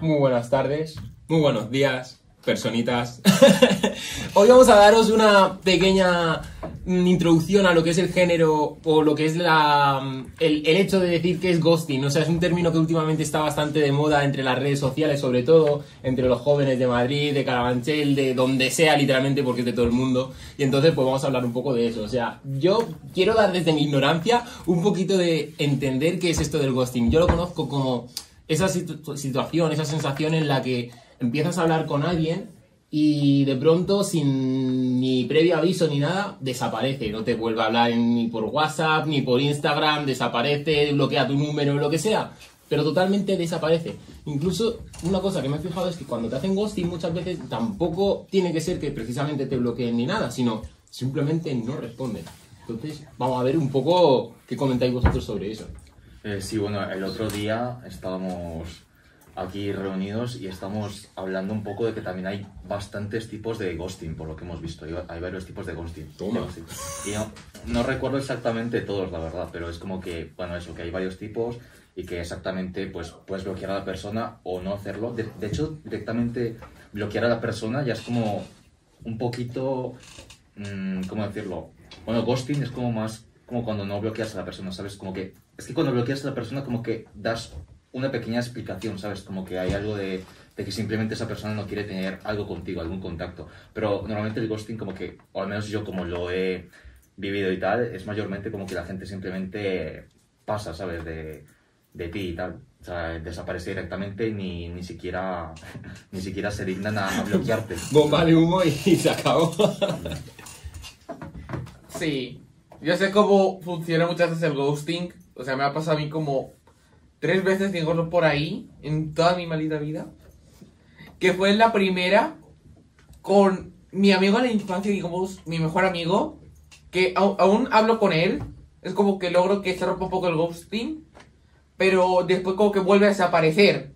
Muy buenas tardes, muy buenos días, personitas. Hoy vamos a daros una pequeña introducción a lo que es el género o lo que es el hecho de decir que es ghosting. O sea, es un término que últimamente está bastante de moda entre las redes sociales, sobre todo entre los jóvenes de Madrid, de Carabanchel, de donde sea literalmente, porque es de todo el mundo. Y entonces pues vamos a hablar un poco de eso. O sea, yo quiero dar desde mi ignorancia un poquito de entender qué es esto del ghosting. Yo lo conozco como esa situación, esa sensación en la que empiezas a hablar con alguien y de pronto, sin ni previo aviso ni nada, desaparece. No te vuelve a hablar ni por WhatsApp, ni por Instagram, desaparece, bloquea tu número, lo que sea, pero totalmente desaparece. Incluso, una cosa que me he fijado es que cuando te hacen ghosting muchas veces tampoco tiene que ser que precisamente te bloqueen ni nada, sino simplemente no responden. Entonces, vamos a ver un poco qué comentáis vosotros sobre eso. Sí, bueno, el otro día estábamos aquí reunidos y estamos hablando un poco de que también hay bastantes tipos de ghosting, por lo que hemos visto. Hay varios tipos de ghosting. Toma. Y no recuerdo exactamente todos, la verdad, pero es como que, bueno, eso, que hay varios tipos y que exactamente pues puedes bloquear a la persona o no hacerlo. De hecho, directamente bloquear a la persona ya es como un poquito, ¿cómo decirlo? Bueno, ghosting es como más como cuando no bloqueas a la persona, ¿sabes? Como que, es que cuando bloqueas a la persona como que das una pequeña explicación, ¿sabes? Como que hay algo de que simplemente esa persona no quiere tener algo contigo, algún contacto. Pero normalmente el ghosting como que, o al menos yo como lo he vivido y tal, es mayormente como que la gente simplemente pasa, ¿sabes? De ti y tal. O sea, desaparece directamente y ni siquiera se dignan a bloquearte. Bomba de humo y se acabó. Sí, yo sé cómo funciona muchas veces el ghosting. O sea, me ha pasado a mí como 3 veces que encontré por ahí, en toda mi maldita vida. Que fue la primera con mi amigo de la infancia, digamos, mi mejor amigo. Que aún hablo con él. Es como que logro que se rompa un poco el ghosting. Pero después como que vuelve a desaparecer.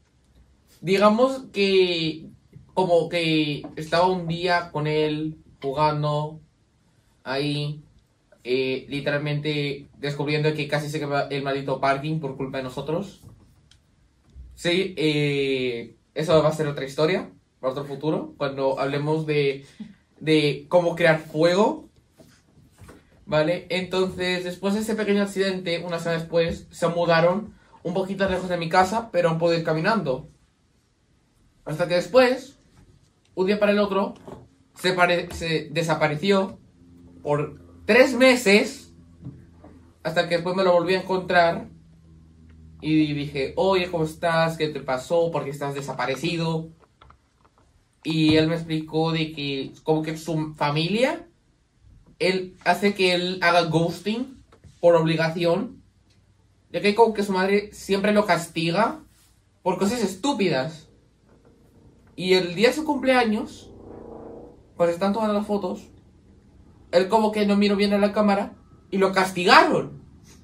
Digamos que como que estaba un día con él jugando ahí, literalmente descubriendo que casi se quema el maldito parking por culpa de nosotros. Sí, eso va a ser otra historia, para otro futuro, cuando hablemos de cómo crear fuego. ¿Vale? Entonces, después de ese pequeño accidente, una semana después, se mudaron un poquito lejos de mi casa, pero han podido ir caminando. Hasta que después, un día para el otro, se desapareció por 3 meses, hasta que después me lo volví a encontrar y dije, oye, ¿cómo estás? ¿Qué te pasó? ¿Por qué estás desaparecido? Y él me explicó de que como que su familia, él hace que él haga ghosting por obligación, ya que como que su madre siempre lo castiga por cosas estúpidas. Y el día de su cumpleaños, pues están tomando las fotos, él como que no miró bien a la cámara y lo castigaron.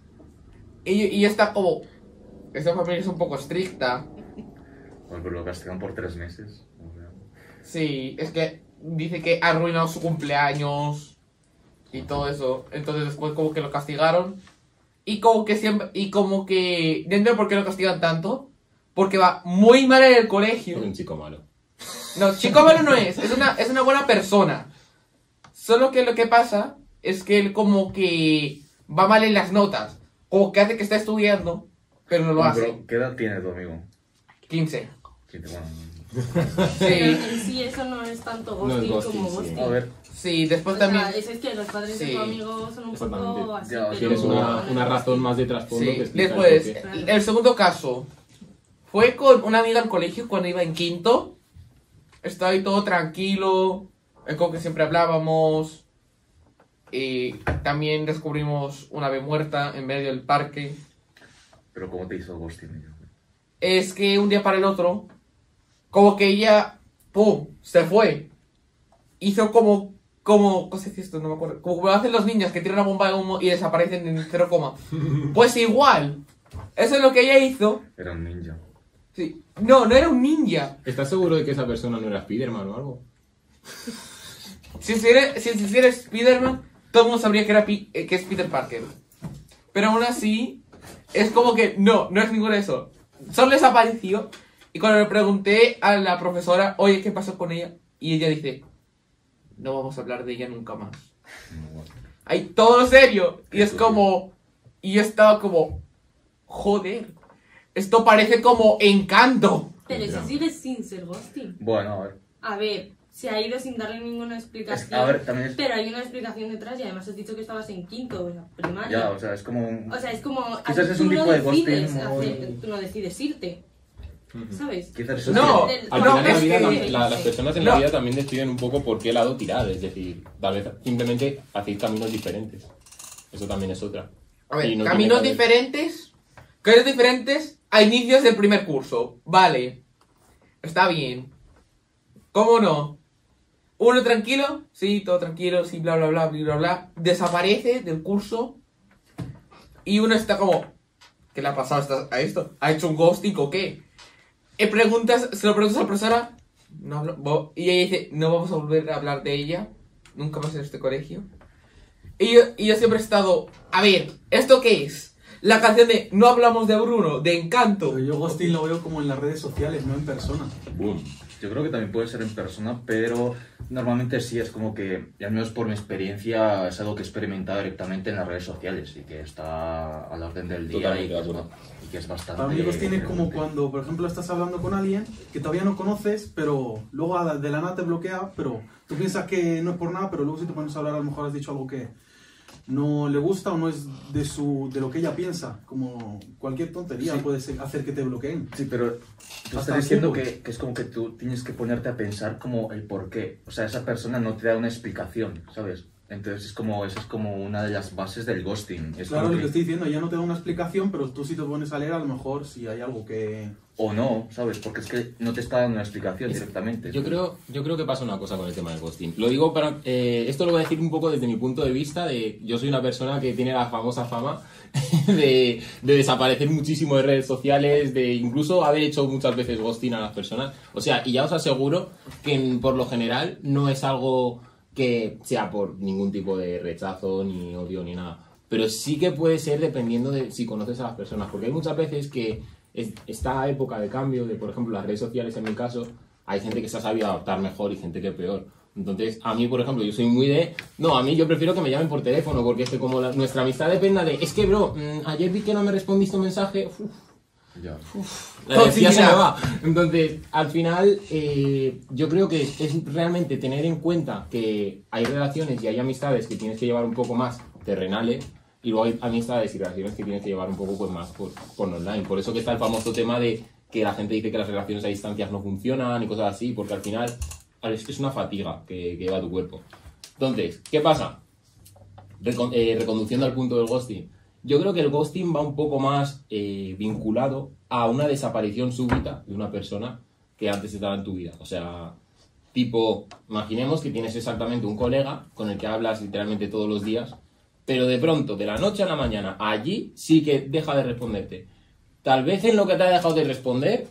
Y está como, esta familia es un poco estricta. Bueno, pero lo castigan por 3 meses. O sea. Sí, es que dice que ha arruinado su cumpleaños y todo eso. Entonces después como que lo castigaron. Y como que siempre, y como que, no entiendo por qué lo castigan tanto. Porque va muy mal en el colegio. Es un chico malo. No, chico malo no es una buena persona. Solo que lo que pasa es que él como que va mal en las notas. Como que hace que está estudiando, pero no lo hace. Pero, ¿qué edad tiene tu amigo? 15. Sí, Sí, eso no es tanto No ghosting, es ghosting, como sí. ghosting. a ver, Sí, después O también... sea, es que los padres de Sí. tu amigo son un Exactamente. poco así, Ya, pero... Tienes una razón más de trasfondo Sí, que explica después, el porqué. el segundo caso fue con una amiga al colegio cuando iba en quinto. Estaba ahí todo tranquilo, como que siempre hablábamos. Y también descubrimos una ave muerta en medio del parque. pero ¿cómo te hizo ghosting? Es que un día para el otro, como que ella, ¡pum!, se fue. Hizo como, ¿cómo se dice esto? No me acuerdo. Como hacen los niños que tiran una bomba de humo y desaparecen en 0, pues igual. Eso es lo que ella hizo. Era un ninja. Sí. No, no era un ninja. ¿Estás seguro de que esa persona no era Spiderman o algo? Si hiciera Spiderman, todo el mundo sabría que, que es Peter Parker. Pero aún así, es como que no es ninguno de eso. Solo desapareció Y cuando le pregunté a la profesora, oye, ¿qué pasó con ella? Y ella dice, no vamos a hablar de ella nunca más. Ahí, todo serio. Y es como... Y yo estaba como... Joder. Esto parece como Encanto. Pero eso sigue sin ser ghosting. Bueno, a ver. A ver, se ha ido sin darle ninguna explicación. A ver, también es... Pero hay una explicación detrás y además has dicho que estabas en quinto, o sea, primaria. Ya, o sea, es como un... O sea, es como... Quizás es tú un tipo no de decides ghosting muy- tú no decides irte, ¿sabes? Quizás eso No, es Al No, final en la es vida, que- las personas en no. la vida también deciden un poco por qué lado tirar, es decir, tal vez simplemente hacéis caminos diferentes. Eso también es otra. A ver, Y no caminos tiene que haber- diferentes. Caminos diferentes a inicios del primer curso. Vale. Está bien. ¿Cómo no? Uno tranquilo, sí, todo tranquilo, sí, bla, bla, bla, bla, bla, bla. Desaparece del curso. Y uno está como, ¿qué le ha pasado a esto? ¿Ha hecho un ghosting o qué? Y preguntas, se lo preguntas a la profesora. No y ella dice, no vamos a volver a hablar de ella. Nunca más en este colegio. Y yo siempre he estado, a ver, ¿esto qué es? La canción de No hablamos de Bruno, de Encanto. Pero yo ghosting lo veo como en las redes sociales, no en persona. Boom. Yo creo que también puede ser en persona, pero normalmente sí es como que, y al menos por mi experiencia, es algo que he experimentado directamente en las redes sociales y que está a la orden del día Totalmente y de acuerdo. que es bastante... Para mí ghosting es como cuando, por ejemplo, estás hablando con alguien que todavía no conoces, pero luego de la nada te bloquea, pero tú piensas que no es por nada, pero luego si te pones a hablar a lo mejor has dicho algo que no le gusta o no es de lo que ella piensa. Como cualquier tontería Sí. puede hacer que te bloqueen. Sí, pero tú Hasta estás el diciendo fútbol. que es como que tú tienes que ponerte a pensar como el por qué. O sea, esa persona no te da una explicación, ¿sabes? Entonces esa es como una de las bases del ghosting. Es Claro, como lo que que- estoy diciendo, ya no te da una explicación, pero tú si te pones a leer, a lo mejor si hay algo que... O no, ¿sabes? Porque es que no te está dando una explicación directamente. Yo creo que pasa una cosa con el tema del ghosting. Lo digo para... esto lo voy a decir un poco desde mi punto de vista de... Yo soy una persona que tiene la famosa fama de desaparecer muchísimo de redes sociales, de incluso haber hecho muchas veces ghosting a las personas. O sea, y ya os aseguro que por lo general no es algo que sea por ningún tipo de rechazo, ni odio, ni nada. Pero sí que puede ser dependiendo de si conoces a las personas. Porque hay muchas veces que esta época de cambio, de por ejemplo las redes sociales en mi caso, hay gente que se ha sabido adaptar mejor y gente que peor. Entonces, a mí, por ejemplo, yo soy muy de... No, a mí yo prefiero que me llamen por teléfono, porque es que como nuestra amistad dependa de... Es que, bro, ayer vi que no me respondiste un mensaje... Uf, Ya. la energía se me Toxicidad. va. Entonces, al final, yo creo que es realmente tener en cuenta que hay relaciones y hay amistades que tienes que llevar un poco más terrenales y luego hay amistades y relaciones que tienes que llevar un poco pues, más por online. Por eso que está el famoso tema de que la gente dice que las relaciones a distancias no funcionan y cosas así, porque al final es una fatiga que lleva tu cuerpo. Entonces, ¿qué pasa? Reconduciendo al punto del ghosting. Yo creo que el ghosting va un poco más vinculado a una desaparición súbita de una persona que antes estaba en tu vida. O sea, tipo, imaginemos que tienes exactamente un colega con el que hablas literalmente todos los días, pero de pronto, de la noche a la mañana, allí sí que deja de responderte. Tal vez en lo que te ha dejado de responder,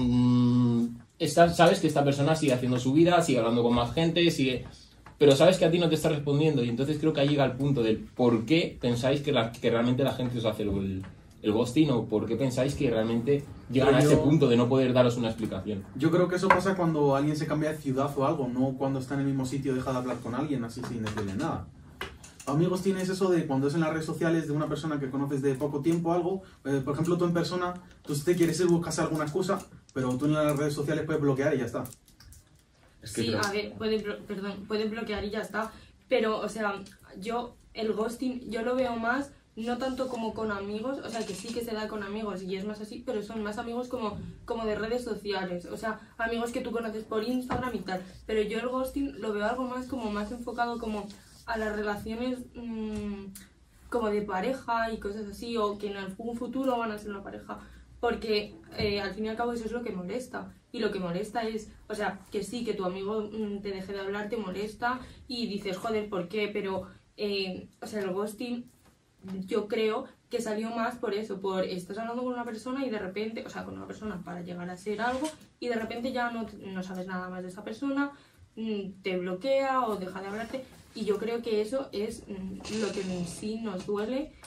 sabes que esta persona sigue haciendo su vida, sigue hablando con más gente, sigue... Pero sabes que a ti no te está respondiendo y entonces creo que ahí llega el punto del por qué pensáis que realmente la gente os hace el ghosting o por qué pensáis que realmente llegan a Pero ese yo- punto de no poder daros una explicación. Yo creo que eso pasa cuando alguien se cambia de ciudad o algo, no cuando está en el mismo sitio deja de hablar con alguien así sin decirle nada. Amigos, tienes eso de cuando es en las redes sociales de una persona que conoces de poco tiempo algo, por ejemplo tú en persona, tú si te quieres ir buscas alguna excusa, pero tú en las redes sociales puedes bloquear y ya está. Es que Sí, creo- a ver, pueden bloquear y ya está. Pero, o sea, el ghosting, yo lo veo más, no tanto como con amigos, o sea, que sí que se da con amigos y es más así, pero son más amigos como de redes sociales, o sea, amigos que tú conoces por Instagram y tal. Pero yo el ghosting lo veo algo más como más enfocado como a las relaciones como de pareja y cosas así, o que en algún futuro van a ser una pareja. Porque al fin y al cabo eso es lo que molesta. Y lo que molesta es, o sea, que sí, que tu amigo te deje de hablar, te molesta y dices, joder, ¿por qué? Pero, o sea, el ghosting yo creo que salió más por eso, por estás hablando con una persona y de repente, o sea, con una persona para llegar a ser algo y de repente ya no sabes nada más de esa persona, te bloquea o deja de hablarte. Y yo creo que eso es lo que en sí nos duele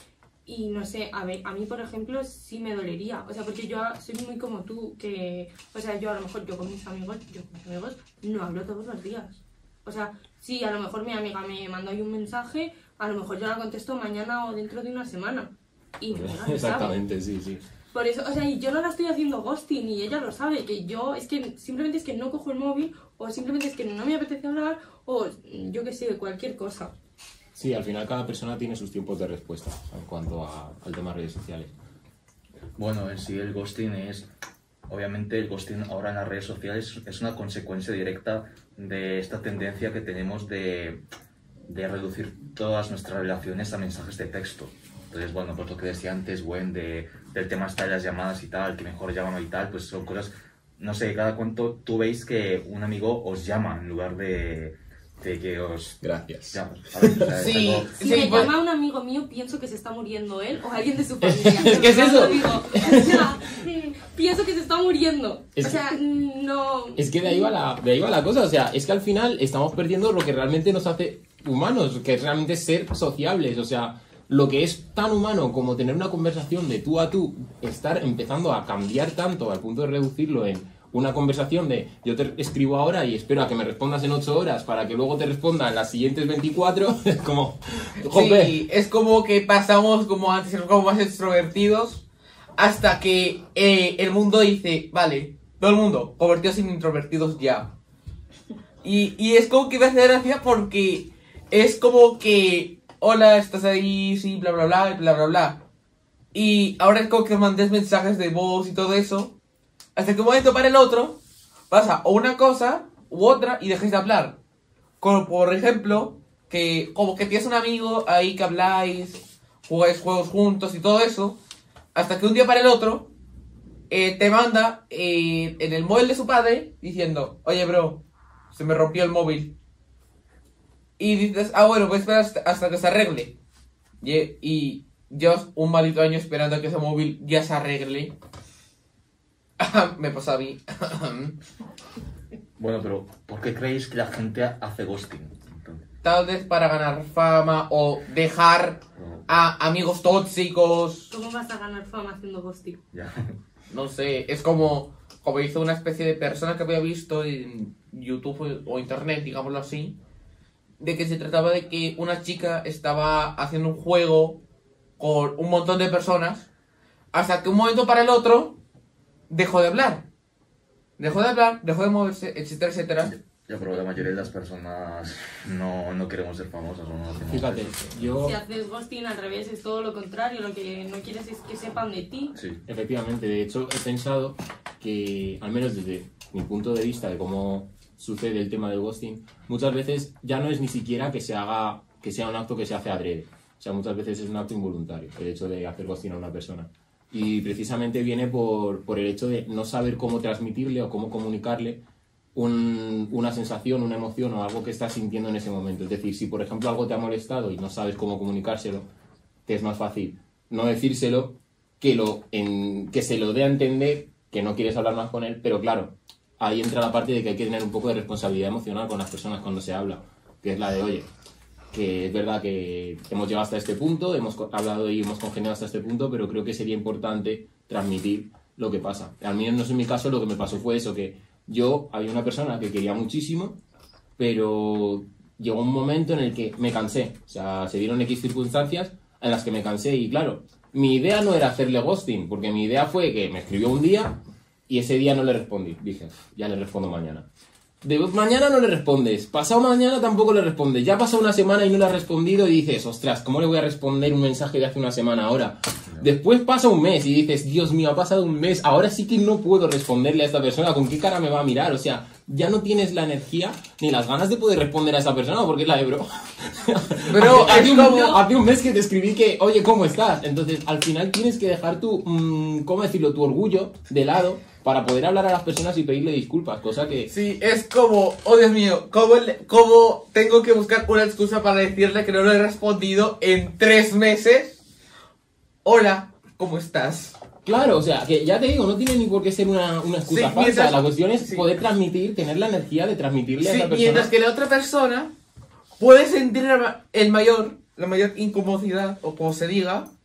Y no sé, a ver, a mí por ejemplo sí me dolería, o sea, porque yo soy muy como tú, que, o sea, yo a lo mejor yo con mis amigos no hablo todos los días. O sea, sí, a lo mejor mi amiga me manda hoy un mensaje, a lo mejor yo la contesto mañana o dentro de una semana. Y mi amiga lo Exactamente, sabe. sí. Por eso, o sea, y yo no la estoy haciendo ghosting y ella lo sabe, que yo es que simplemente es que no cojo el móvil o simplemente es que no me apetece hablar o yo qué sé, cualquier cosa. Sí, al final cada persona tiene sus tiempos de respuesta en cuanto al tema de redes sociales. Bueno, en sí el ghosting es... Obviamente el ghosting ahora en las redes sociales es una consecuencia directa de esta tendencia que tenemos de reducir todas nuestras relaciones a mensajes de texto. Entonces, bueno, pues lo que decía antes, Gwen, del tema hasta de las llamadas y tal, que mejor llaman y tal, pues son cosas... No sé, cada cuánto tú veis que un amigo os llama en lugar de que os... Gracias. llama, ¿sabes? O sea, es Sí. algo- Si me llama un amigo mío, pienso que se está muriendo él o alguien de su familia. Es que es De verdad eso. lo digo. O sea, pienso que se está muriendo. Es o sea, no... Es que de ahí va la cosa, o sea, es que al final estamos perdiendo lo que realmente nos hace humanos, que es realmente ser sociables, o sea, lo que es tan humano como tener una conversación de tú a tú, estar empezando a cambiar tanto al punto de reducirlo en una conversación de yo te escribo ahora y espero a que me respondas en 8 horas para que luego te responda en las siguientes 24, es como, jope. Sí, es como que pasamos como antes, ser como más extrovertidos, hasta que el mundo dice, vale, todo el mundo, convertidos en introvertidos ya. Y es como que me hace gracia porque es como que, hola, estás ahí, sí, bla, bla, bla, bla, bla, bla. Y ahora es como que mandes mensajes de voz y todo eso, hasta que un momento para el otro pasa o una cosa u otra y dejáis de hablar. Como por ejemplo, que como que tienes un amigo ahí que habláis, jugáis juegos juntos y todo eso, hasta que un día para el otro te manda en el móvil de su padre diciendo, oye bro, se me rompió el móvil. Y dices, ah bueno, pues espera hasta que se arregle. Y llevas un maldito año esperando a que ese móvil ya se arregle. Me pasa a mí. Bueno, pero ¿por qué creéis que la gente hace ghosting? Entonces, Tal vez para ganar fama o dejar a amigos tóxicos. ¿Cómo vas a ganar fama haciendo ghosting? ya. No sé, es como hizo una especie de persona que había visto en YouTube o internet, digámoslo así, de que se trataba de que una chica estaba haciendo un juego con un montón de personas, hasta que un momento para el otro dejó de hablar. Dejó de moverse, etcétera, etcétera. Ya, pero la mayoría de las personas no queremos ser famosas o no hacemos Fíjate, eso. yo... Si haces ghosting al revés es todo lo contrario, lo que no quieres es que sepan de ti. Sí. Efectivamente, de hecho he pensado que, al menos desde mi punto de vista de cómo sucede el tema del ghosting, muchas veces ya no es ni siquiera que sea un acto que se hace adrede. O sea, muchas veces es un acto involuntario, el hecho de hacer ghosting a una persona. Y precisamente viene por el hecho de no saber cómo transmitirle o cómo comunicarle una sensación, una emoción o algo que estás sintiendo en ese momento. Es decir, si por ejemplo algo te ha molestado y no sabes cómo comunicárselo, te es más fácil no decírselo que se lo dé a entender que no quieres hablar más con él, pero claro, ahí entra la parte de que hay que tener un poco de responsabilidad emocional con las personas cuando se habla, que es la de, oye, que es verdad que hemos llegado hasta este punto, hemos hablado y hemos congeniado hasta este punto, pero creo que sería importante transmitir lo que pasa. Al menos en mi caso lo que me pasó fue eso, que yo había una persona que quería muchísimo, pero llegó un momento en el que me cansé. O sea, se dieron X circunstancias en las que me cansé y claro, mi idea no era hacerle ghosting, porque mi idea fue que me escribió un día y ese día no le respondí. Dije, ya le respondo mañana. De mañana no le respondes, pasado mañana tampoco le respondes, ya pasó una semana y no le has respondido y dices, ostras, ¿cómo le voy a responder un mensaje de hace una semana ahora? Después pasa un mes y dices, Dios mío, ha pasado un mes, ahora sí que no puedo responderle a esta persona, ¿con qué cara me va a mirar? O sea, ya no tienes la energía ni las ganas de poder responder a esa persona porque es la de bro. Bro, hace un mes que te escribí que, oye, ¿cómo estás? Entonces, al final tienes que dejar tu, ¿cómo decirlo? Tu orgullo de lado para poder hablar a las personas y pedirle disculpas, cosa que... Sí, es como, oh Dios mío, ¿cómo tengo que buscar una excusa para decirle que no le he respondido en 3 meses? Hola, ¿cómo estás? Claro, o sea, que ya te digo, no tiene ni por qué ser una excusa Sí, falsa. mientras- La cuestión es sí. poder transmitir, tener la energía de transmitirle a Sí, esa persona. mientras que la otra persona puede sentir la mayor incomodidad, o como se diga,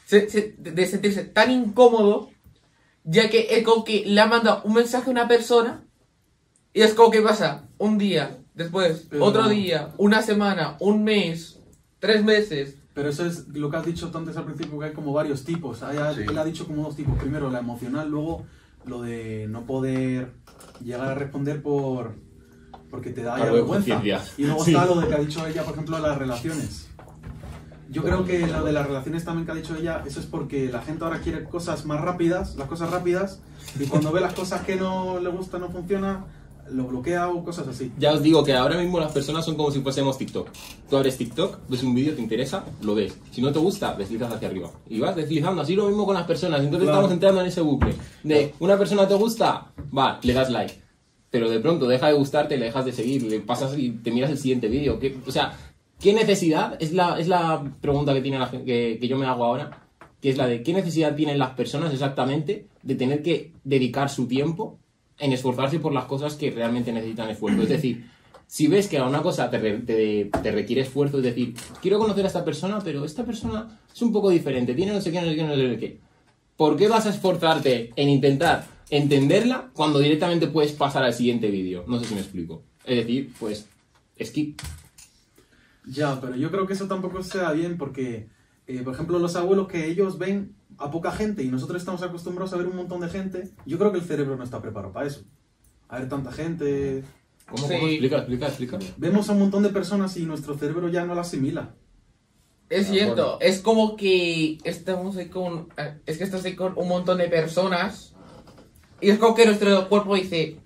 de sentirse tan incómodo, ya que es como que le ha mandado un mensaje a una persona y es como que pasa un día, después, Pero otro no. día, una semana, un mes, 3 meses. Pero eso es lo que has dicho tú antes al principio, que hay como varios tipos. Sí. Él ha dicho como 2 tipos. Primero, la emocional, luego lo de no poder llegar a responder porque te da ya Cargo de vergüenza. conciencia. Y luego Sí. está lo de que ha dicho ella, por ejemplo, las relaciones. Yo creo que lo de las relaciones también que ha dicho ella, eso es porque la gente ahora quiere cosas más rápidas, las cosas rápidas, y cuando ve las cosas que no le gustan, no funciona, lo bloquea o cosas así. Ya os digo que ahora mismo las personas son como si fuésemos TikTok. Tú abres TikTok, ves un vídeo, te interesa, lo ves. Si no te gusta, deslizas hacia arriba. Y vas deslizando, así lo mismo con las personas. Entonces Claro. estamos entrando en ese bucle. De una persona te gusta, va, le das like. Pero de pronto deja de gustarte, le dejas de seguir, le pasas y te miras el siguiente vídeo. O sea, ¿qué necesidad? Es la pregunta que tiene la gente, que yo me hago ahora. Que es la de ¿qué necesidad tienen las personas exactamente de tener que dedicar su tiempo en esforzarse por las cosas que realmente necesitan esfuerzo? Es decir, si ves que a una cosa te requiere esfuerzo, es decir, quiero conocer a esta persona, pero esta persona es un poco diferente, tiene no sé qué, no sé qué, no sé qué. ¿Por qué vas a esforzarte en intentar entenderla cuando directamente puedes pasar al siguiente vídeo? No sé si me explico. Es decir, pues, skip. Ya, pero yo creo que eso tampoco sea bien porque, por ejemplo, los abuelos que ellos ven a poca gente y nosotros estamos acostumbrados a ver un montón de gente, yo creo que el cerebro no está preparado para eso. A ver tanta gente... ¿Cómo? Sí. Explica. Vemos a un montón de personas y nuestro cerebro ya no la asimila. Es De cierto, acuerdo. es como que estamos ahí con... Es que estás ahí con un montón de personas y es como que nuestro cuerpo dice...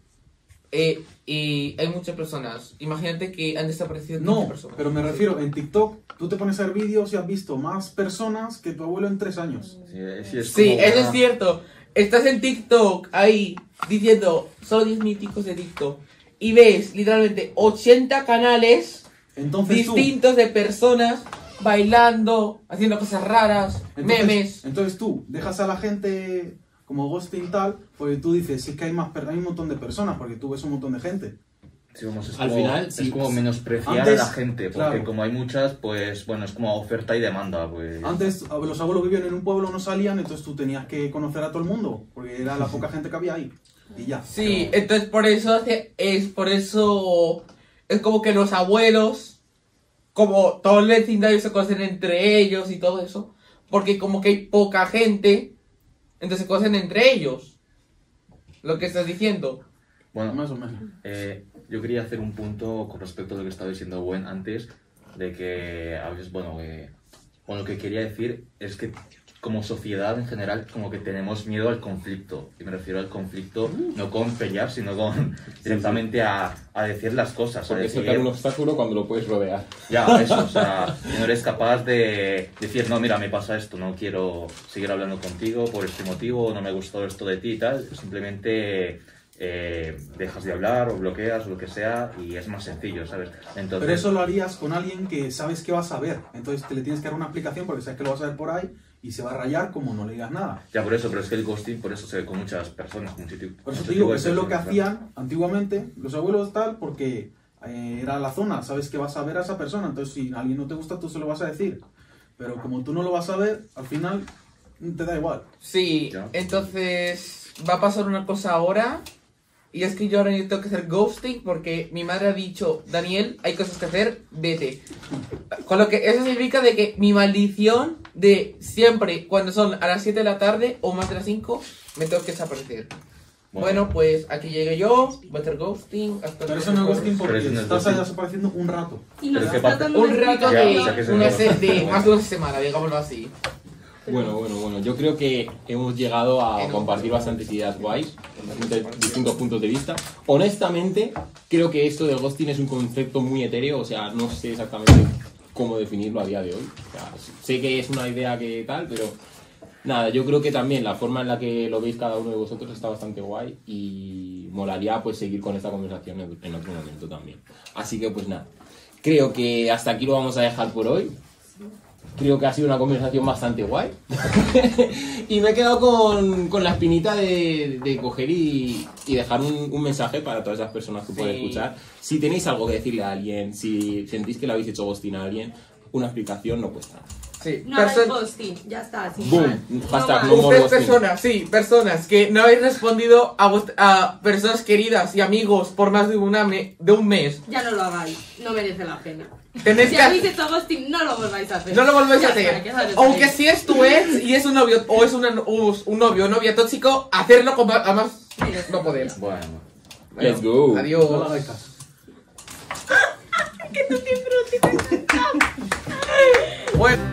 y hay muchas personas. Imagínate que han desaparecido 15 No, personas. pero me refiero, en TikTok tú te pones a ver vídeos y has visto más personas que tu abuelo en 3 años. Sí, es Sí, como eso una- es cierto. Estás en TikTok ahí diciendo solo 10 míticos de TikTok y ves literalmente 80 canales Entonces tú... distintos de personas bailando, haciendo cosas raras, memes. Entonces tú dejas a la gente como ghosting tal, porque tú dices, es que hay un montón de personas, porque tú ves un montón de gente. Sí, vamos, es Al como, final, es sí, como pues, menospreciar antes, a la gente, porque claro. como hay muchas, pues bueno, es como oferta y demanda, pues... Antes los abuelos vivían en un pueblo, no salían, entonces tú tenías que conocer a todo el mundo, porque era la poca gente que había ahí. Y ya. Sí, entonces por eso es como que los abuelos, como todo el vecindario se conocen entre ellos y todo eso, porque como que hay poca gente, entonces se conocen entre ellos. Lo que estás diciendo. Bueno, Más o menos. yo quería hacer un punto con respecto a lo que estaba diciendo Gwen antes, de que a veces, bueno, lo que quería decir es que como sociedad en general como que tenemos miedo al conflicto, y me refiero al conflicto no con pelear, sino con directamente a decir las cosas, a Porque decir, soltar un obstáculo cuando lo puedes rodear. ya, eso, o sea, que no eres capaz de decir, no, mira, me pasa esto, no quiero seguir hablando contigo por este motivo, no me gustó esto de ti y tal, simplemente dejas de hablar o bloqueas o lo que sea y es más sencillo, ¿sabes? Entonces, Pero eso lo harías con alguien que sabes que vas a ver, entonces te le tienes que dar una aplicación porque sabes que lo vas a ver por ahí y se va a rayar como no le digas nada. ya por eso, pero es que el ghosting por eso se ve con muchas personas, con mucho tipo, Por eso mucho te digo tipo que de eso es lo que personas, claro. hacían antiguamente los abuelos tal, porque era la zona, sabes que vas a ver a esa persona, entonces si a alguien no te gusta tú se lo vas a decir. Pero como tú no lo vas a ver, al final te da igual. Sí, Ya. entonces va a pasar una cosa ahora. Y es que yo ahora tengo que hacer ghosting porque mi madre ha dicho, Daniel, hay cosas que hacer, vete. Con lo que eso significa de que mi maldición de siempre, cuando son a las 7 de la tarde o más de las 5, me tengo que desaparecer. Bueno, pues aquí llegué yo, voy a hacer ghosting hasta... Pero eso no es ghosting porque Pero eso no es estás ghosting. desapareciendo un rato. Y nos Pero ¿qué está pasa? dando Un rato Ya, de, o sea que se una me- de más de una semana, digámoslo así. Bueno, yo creo que hemos llegado a compartir bastantes ideas guays, distintos puntos de vista. Honestamente, creo que esto del ghosting es un concepto muy etéreo, o sea, no sé exactamente cómo definirlo a día de hoy. O sea, sé que es una idea que tal, pero nada, yo creo que también la forma en la que lo veis cada uno de vosotros está bastante guay y molaría pues seguir con esta conversación en otro momento también. Así que pues nada, creo que hasta aquí lo vamos a dejar por hoy. Creo que ha sido una conversación bastante guay. Y me he quedado con la espinita de coger y dejar un mensaje para todas esas personas que pueden Sí. escuchar. Si tenéis algo que decirle a alguien, si sentís que le habéis hecho ghosting a alguien, una explicación no cuesta nada. Sí, No hagáis ghosting, ya está. Sin Boom. más. Hashtag más. no more Ustedes ghosting. personas que no habéis respondido a personas queridas y amigos por más de un mes. Ya no lo hagáis, no merece la pena. Tenéis Si que habéis hecho ghosting, no lo volváis a hacer. no lo volvéis Ya a está, hacer. que sabes Aunque ahí. si es tu ex y es un novio o es un novio o novia tóxico, hacerlo con a más no poder. Bueno. Let's go. Adiós. No le hagáis caso. Bueno.